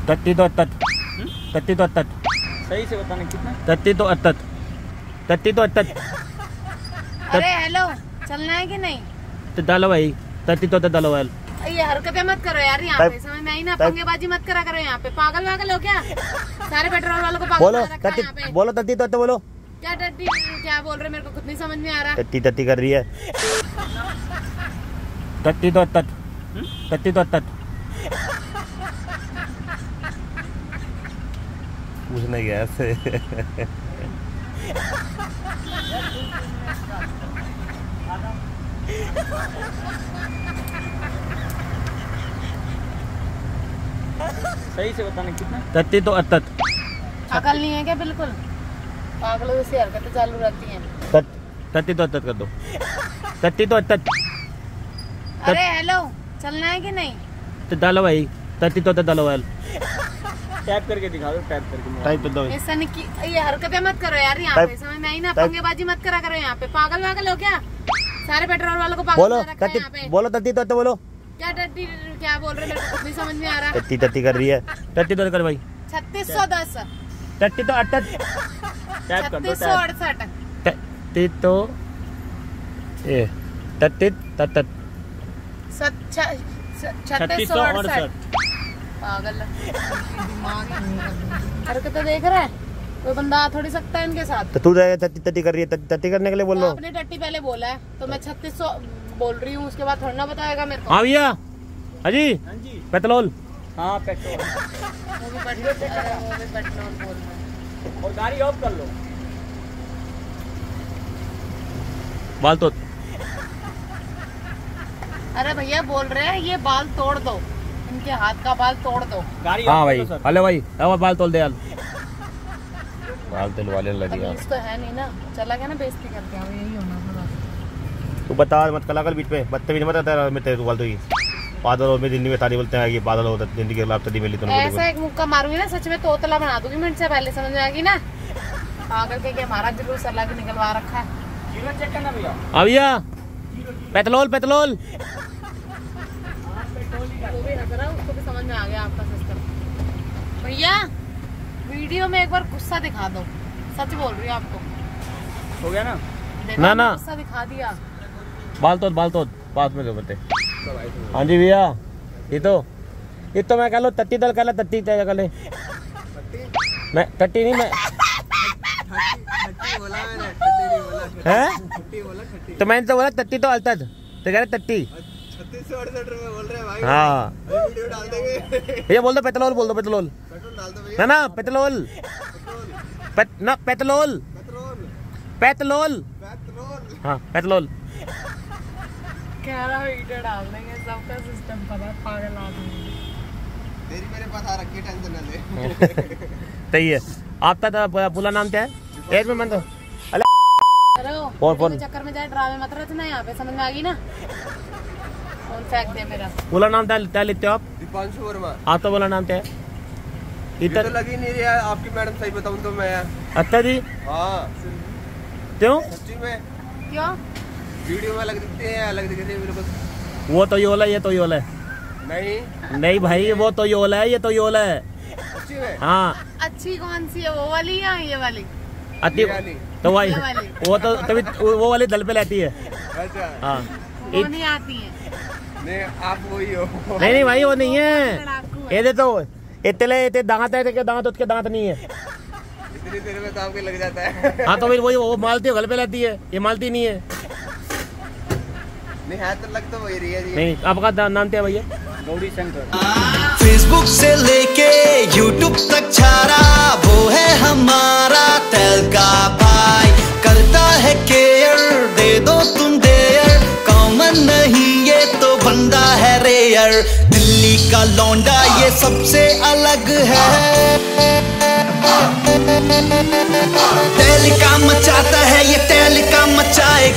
तत्ती तो अत्तत तत्ती तो अत्तत सही से बताना कितना। तत्ती तो अत्तत तत्ती तो अत्तत। अरे हेलो, चलना है कि नहीं? तो डालो भाई, तत्ती तो डालो भाई। ये हरकतें मत करो यार यहाँ पे, समझ में आई ना? पंगेबाजी मत करा करो यहाँ पे। पागल वागल हो क्या? सारे पेट्रोल वालों को पागल बोलो बना रखा है यहाँ पे। बोलो तत्ती तो बोलो। क्या टट्टी क्या बोल रहे, मेरे को कुछ नहीं समझ में आ रहा। तत्ती तत्ती कर रही है। तत्ती तो अत्तत तत्ती तो अत्तत। पूछने गया ऐसे। सही से बताना कितना। तत्ती तो अत्तत। अकल नहीं है क्या बिल्कुल? पागलों जैसी हरकतें चालू रहती हैं। तत्ती तो अत्तत कर दो। तत्ती तो अत्तत। अरे हेलो, चलना है कि नहीं? तो डालो भाई, तत्ती तो डालो भाई। टैप करके दिखा दो, टैप करके। टाइप कर दो। ऐसा नहीं कि ये हरकतें मत करो यार यहाँ पे, समझ में आई ना? पंगेबाजी मत करा करो यहाँ पे। पागल वागल हो क्या? सारे पेट्रोल वालों को पागल बोलो बना रखा है यहाँ पे। बोलो तत्ती तो बोलो। क्या टट्टी क्या बोल रहे, मेरे को कुछ नहीं समझ में आ रहा। तत्ती तत्ती कर रही है। तत्ती तो कर भाई। 3610 तत्ती तो अत्तत। टैप कर दो, 3668 तत्ती तो ये तत्ती तत्तत 3668 पागल दिमाग हरकतें देख रहा है कोई बंदा आ थोड़ी सकता है इनके साथ। तो तू तत्ती तत्ती कर रही है, तत्ती तत्ती करने के लिए बोल रहा हूँ। आपने टट्टी पहले बोला है तो मैं 3600 बोल रही हूँ, उसके बाद थोड़ा ना बताएगा मेरे को। हाँ भैया, हाजी हाँ जी। पेट्रोल। हाँ पेट्रोल। वो भी पेट्रोल बोल रहे हैं। और गाड़ी ऑफ कर लो। बाल तो अरे भैया बोल रहे हैं ये बाल तोड़ दो, इनके हाथ का बाल तोड़ दो। गाड़ी हाँ ऑफ भाई, कर लो सर। हेलो भाई, अब बाल तोल दे यार। बाल तोल वाले लगी यार। तमीज तो है नहीं ना, चला गया ना बेइज्जती करके। अब यही होना था। तू बता मत कला कर बीच में, बदतमीज मत आता मैं तेरे बाल तो ही बादल हो में जिंदगी में तारी बोलते हैं कि बादल होता जिंदगी के खिलाफ तदी मिली। ऐसा एक मुक्का मारूंगी ना सच में तोतला बना दूंगी मिनट से पहले, समझ में आ गई ना? पागल के हमारा जुलूस अलग निकलवा रखा है। जीरो चेक करना भैया। हाँ भैया, पेट्रोल पेट्रोल। वो भी हंस रहा है, उसको भी समझ में आ गया आपका सिस्टम। भैया वीडियो में एक बार गुस्सा दिखा दो, सच बोल रही हूँ आपको। हो गया ना। देखा ना, ना। गुस्सा दिखा दिया। बाल तोल पास में दो बते। हाँ जी भैया, ये तो मैं कह लो तत्ती दल कह लो, तत्ती तय कर ले। मैं तट्टी नहीं मैं हैं? तो मैंने तो बोला तत्ती तो अल्तद, तो कह रहे तत्ती। 3668 रुपए बोल रहे हैं भाई। हाँ वीडियो डाल देंगे। भैया बोल दो पेट्रोल, बोल दो पेट्रोल। पेट्रोल डाल दो भैया। ना पेट्रोल ना पेट्रोल पेट्रोल पेट्रोल। पेट्रोल। हाँ पेट्रोल। कह रहा वीडियो डाल देंगे, सबका सिस्टम पता है, पागल आदमी। तेरी मेरे पास आ रखी है, टेंशन ना ले। सही है। आपका पूरा नाम क्या है? एज में मन तो फोन चक्कर में जाए ड्रामे मत रचना यहाँ पे, समझ में आ गई ना? फोन फेंक दे मेरा। पूरा नाम क्या लिखते हो आप? दीपांशु वर्मा। आपका बोला नाम क्या है? ये तो लग ही नहीं रहा है आपकी मैडम, सही बताऊं तो मैं। अच्छा जी, हाँ क्यों? सच्ची में क्यों? वीडियो में अलग दिखते हैं, अलग दिखते हैं मेरे को। वो तो योला है, ये तो योला है। नहीं भाई, वो तो योला है, ये तो योला है। सच्ची में? हाँ। अच्छी कौन सी है, वो वाली या ये वाली? अति तो भाई वो तो तभी वो वाली दल पे रहती है। अच्छा। हाँ वो नहीं आती है। नहीं आप वही हो। नहीं भाई, वो नहीं है। ये दे तो इतने दांत है, दांत उसके दांत नहीं है। इतनी देर में तो आपके लग जाता है। हाँ तो भाई वही, वो मालती है, गल पे रहती है, ये मालती नहीं है। नहीं है तो लग तो वही रही है जी। नहीं, आपका नाम क्या है भैया? गौरी शंकर। फेसबुक से लेके यूट्यूब तक छारा, वो है हमारा तेल का भाई। करता है केयर, दे दो तुम देयर, कॉमन नहीं ये तो बंदा है रेयर। दिल्ली का लौंडा ये सबसे अलग है, तेल का मचाता है ये, तेल का मचाए।